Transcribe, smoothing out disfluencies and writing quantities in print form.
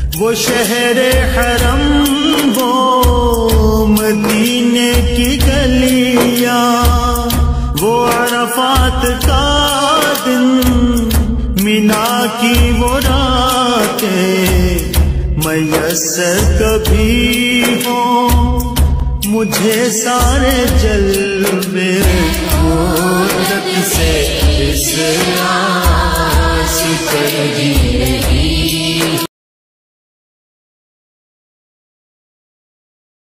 वो शहरे हरम, वो मदीने की गलियां, वो अरफात का दिन, मीना की वो रातें, मयस्सर कभी हो मुझे सारे जलवे मूरत से इस आस पर जिंदगी।